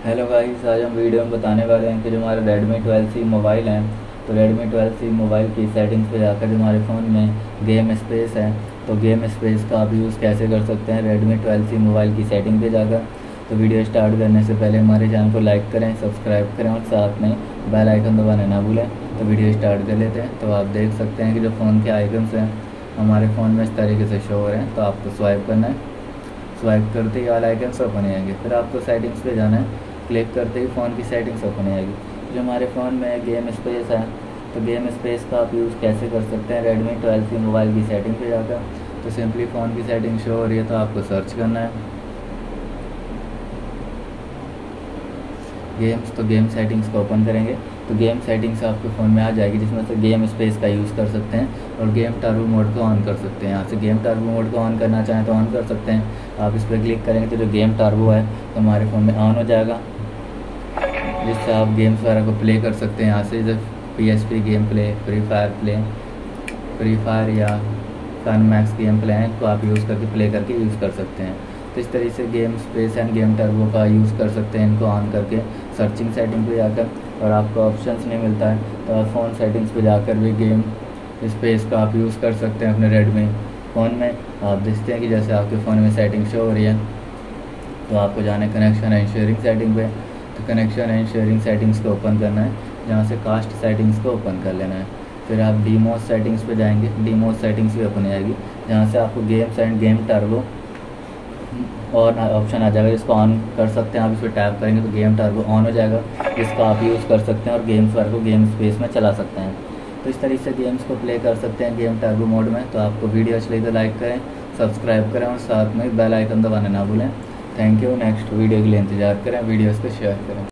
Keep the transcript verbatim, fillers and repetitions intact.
Hello guys, आज हम video में बताने वाले हैं कि जो हमारे रेडमी ट्वेल्व सी मोबाइल हैं, तो रेडमी ट्वेल्व सी मोबाइल की सेटिंग्स पे जाकर जो हमारे फ़ोन में गेम स्पेस है, तो गेम स्पेस का आप यूज़ कैसे कर सकते हैं रेडमी ट्वेल्व सी मोबाइल की सेटिंग पे जाकर। तो वीडियो स्टार्ट करने से पहले हमारे चैनल को लाइक करें, सब्सक्राइब करें और साथ में बेल आइकन दबाना ना भूलें। तो वीडियो स्टार्ट कर लेते हैं। तो आप देख सकते हैं कि जो फ़ोन के आइकन्स हैं हमारे फ़ोन में इस तरीके से शो हो रहे हैं। तो आपको स्वाइप करना है, स्वाइप करते ही ऑल आइकन्स ओपन हो जाएंगे। फिर आपको सेटिंग्स पे जाना है, क्लिक करते ही फ़ोन की सेटिंग्स ओपन हो जाएगी। जो हमारे फ़ोन में गेम स्पेस है, तो गेम स्पेस का आप यूज़ कैसे कर सकते हैं रेडमी ट्वेल्व सी मोबाइल की सेटिंग पे जाकर। तो सिंपली फ़ोन की सेटिंग शो हो रही है, तो आपको सर्च करना है गेम्स। तो गेम सेटिंग्स को ओपन करेंगे तो गेम सेटिंग्स आपके फ़ोन में आ जाएगी, जिसमें से गेम स्पेस का यूज़ कर सकते हैं और गेम टर्बो मोड को ऑन कर सकते हैं। यहाँ से गेम टर्बो मोड को ऑन करना चाहें तो ऑन कर सकते हैं। आप इस पर क्लिक करेंगे तो जो गेम टर्बो है तो हमारे फ़ोन में ऑन हो जाएगा, जिससे आप गेम्स वगैरह को प्ले कर सकते हैं। यहाँ से जैसे P S P game play, free fire play, free fire या फन मैक्स गेम प्ले हैं, तो आप यूज़ करके प्ले करके यूज़ कर सकते हैं। तो इस तरीके से game space and game turbo का यूज़ कर सकते हैं इनको ऑन करके सर्चिंग सेटिंग पे जाकर। और आपको ऑप्शंस नहीं मिलता है तो आप फ़ोन सेटिंग्स पे जाकर भी गेम स्पेस का आप यूज़ कर सकते हैं अपने रेडमी फ़ोन में। आप देखते हैं कि जैसे आपके फ़ोन में सेटिंग शो हो रही है, तो आपको जाना है कनेक्शन एंड शेयरिंग सेटिंग पे। तो कनेक्शन एंड शेयरिंग सेटिंग्स को ओपन करना है, जहाँ से कास्ट सेटिंग्स को ओपन कर लेना है। फिर आप डीमोड सेटिंग्स पे जाएंगे, डीमोड सेटिंग्स भी ओपन हो जाएगी, जहाँ से आपको गेम्स एंड गेम टर्बो और ऑप्शन आ जाएगा, जिसको ऑन कर सकते हैं। आप इस पर टैप करेंगे तो गेम टर्बो ऑन हो जाएगा, जिसका आप यूज़ कर सकते हैं और गेम्स वगैरह को गेम स्पेस में चला सकते हैं। तो इस तरीके से गेम्स को प्ले कर सकते हैं गेम टर्बो मोड में। तो आपको वीडियो अच्छी लगी तो लाइक करें, सब्सक्राइब करें और साथ में बेल आइकन दबाना ना भूलें। Thank you. नेक्स्ट वीडियो के लिए इंतज़ार करें, वीडियोज़ को शेयर करें।